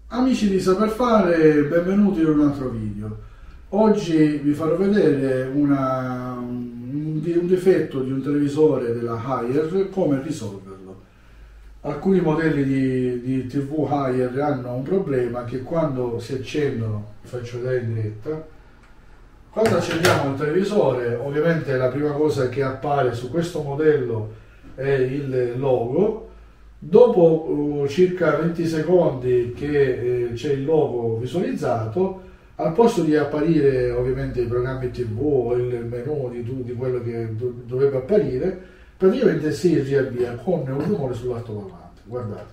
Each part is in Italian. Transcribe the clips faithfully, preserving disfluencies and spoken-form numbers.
Amici di Saper Fare, benvenuti in un altro video. Oggi vi farò vedere una, un, un difetto di un televisore della Haier, come risolverlo. Alcuni modelli di, di tivù Haier hanno un problema che quando si accendono, vi faccio vedere in diretta, quando accendiamo il televisore, ovviamente la prima cosa che appare su questo modello è il logo. Dopo uh, circa venti secondi che eh, c'è il logo visualizzato, al posto di apparire ovviamente i programmi tivù o il menu di, di quello che do, dovrebbe apparire, praticamente si riavvia con un rumore sull'altoparlante. Guardate.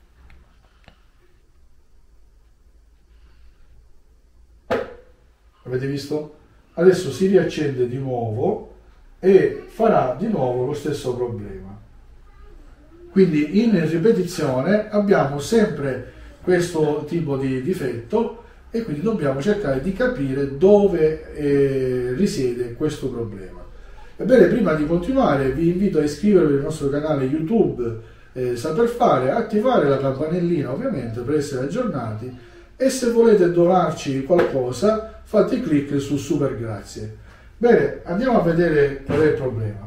Avete visto? Adesso si riaccende di nuovo e farà di nuovo lo stesso problema. Quindi in ripetizione abbiamo sempre questo tipo di difetto e quindi dobbiamo cercare di capire dove eh, risiede questo problema. Ebbene, prima di continuare vi invito a iscrivervi al nostro canale YouTube eh, Saper Fare, attivare la campanellina ovviamente per essere aggiornati e se volete donarci qualcosa fate clic su super grazie. Bene, andiamo a vedere qual è il problema.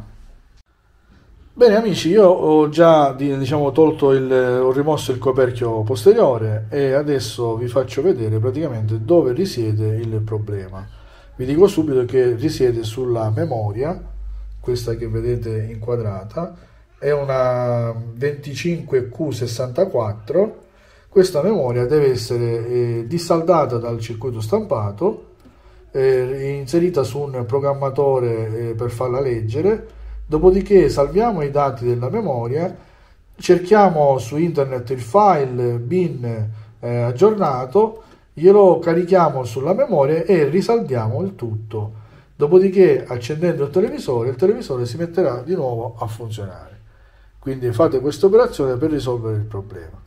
Bene amici, io ho già diciamo, tolto il, ho rimosso il coperchio posteriore e adesso vi faccio vedere praticamente dove risiede il problema. Vi dico subito che risiede sulla memoria, questa che vedete inquadrata, è una venticinque Q sessantaquattro, questa memoria deve essere eh, dissaldata dal circuito stampato, eh, inserita su un programmatore eh, per farla leggere. Dopodiché salviamo i dati della memoria, cerchiamo su internet il file bin eh, aggiornato, glielo carichiamo sulla memoria e risaldiamo il tutto. Dopodiché, accendendo il televisore, il televisore si metterà di nuovo a funzionare. Quindi fate questa operazione per risolvere il problema.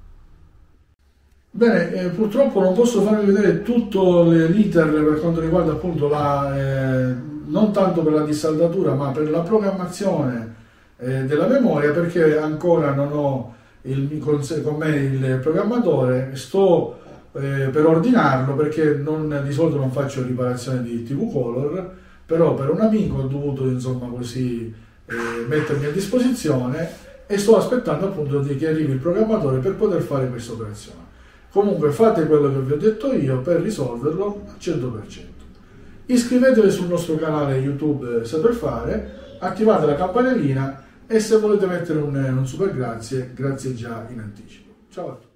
Bene, eh, purtroppo non posso farvi vedere tutto l'iter per quanto riguarda appunto la... Eh, non tanto per la dissaldatura ma per la programmazione eh, della memoria, perché ancora non ho il, con, con me il programmatore, sto eh, per ordinarlo perché non, di solito non faccio riparazione di tivù Color, però per un amico ho dovuto insomma così eh, mettermi a disposizione e sto aspettando appunto di che arrivi il programmatore per poter fare questa operazione. Comunque fate quello che vi ho detto io per risolverlo al cento per cento. Iscrivetevi sul nostro canale YouTube Saper Fare, attivate la campanellina e se volete mettere un, un super grazie, grazie già in anticipo. Ciao a tutti.